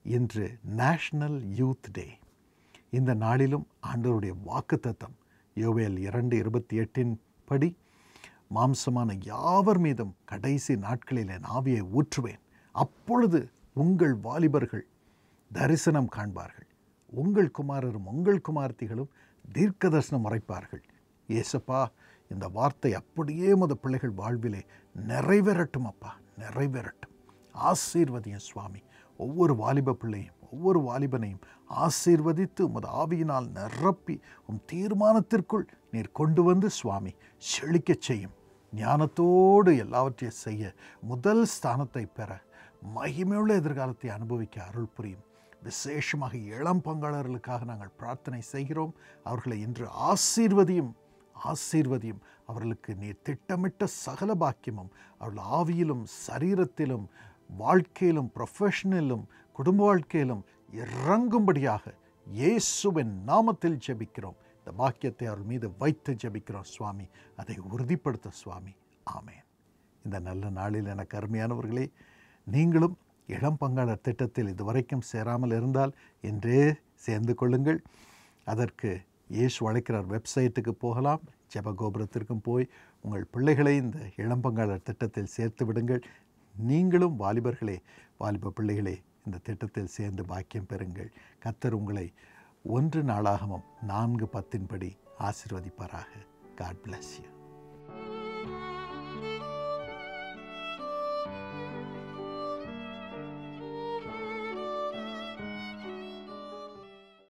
இன்று national youth day. இந்த நாளிலும் ஆண்டவருடைய வாக்குத்தத்தம் யோவேல் 2:28 படி, மாம்சமான யாவர் மீதும் கடைசி நாட்களில் என் ஆவியை ஊற்றுவேன், அப்பொழுது உங்கள் வாலிபர்கள் தரிசனம் காண்பார்கள், உங்கள் குமாரரும் உங்கள் குமார்த்திகளும் தீர்க்க தரிசனம் உரைப்பார்கள். ஏசப்பா, இந்த வார்த்தை அப்படியே உமது பிள்ளைகள் வாழ்விலே நிறைவேறட்டும் அப்பா, நிறைவேறட்டும். ஆசீர்வதியும் சுவாமி. ஒவ்வொரு வாலிப பிள்ளையும் ஒவ்வொரு வாலிபனையும் ஆசீர்வதித்து உமது ஆவியினால் நிரப்பி தீர்மானத்திற்குள் நீர் கொண்டு வந்து சுவாமி செழிக்கச் செய்யும். ஞானத்தோடு எல்லாவற்றையும் செய்ய, முதல் ஸ்தானத்தை பெற, மகிமையுள்ள எதிர்காலத்தை அனுபவிக்க அருள் புரியும். விசேஷமாக இளம் பங்காளர்களுக்காக நாங்கள் பிரார்த்தனை செய்கிறோம். அவர்களை இன்று ஆசீர்வதியும், ஆசீர்வதியும். அவர்களுக்கு நீர் திட்டமிட்ட சகல பாக்கியமும் அவர்கள் ஆவியிலும் சரீரத்திலும் வாழ்க்கையிலும் ப்ரொஃபஷனலும் குடும்ப வாழ்க்கையிலும் இறங்கும்படியாக இயேசுவின் நாமத்தில் ஜெபிக்கிறோம். இந்த பாக்கியத்தை அவர் மீது வைத்து ஜெபிக்கிறோம் சுவாமி. அதை உறுதிப்படுத்த சுவாமி. ஆமேன். இந்த நல்ல நாளில் எனக்கு அருமையானவர்களே, நீங்களும் இளம் பங்காளர் திட்டத்தில் இதுவரைக்கும் சேராமல் இருந்தால் இன்றே சேர்ந்து கொள்ளுங்கள். அதற்கு இயேசு அழைக்கிறார் வெப்சைட்டுக்கு போகலாம். ஜெபகோபுரத்திற்கும் போய் உங்கள் பிள்ளைகளை இந்த இளம் பங்காளர் திட்டத்தில் சேர்த்து விடுங்கள். நீங்களும் வாலிபர்களே, வாலிப பிள்ளைகளே, இந்த திட்டத்தில் சேர்ந்து பாக்கியம் பெறுங்கள். கர்த்தர் உங்களை 1 நாளாகமம் 4:10 படி ஆசீர்வதிப்பாராக. God bless you.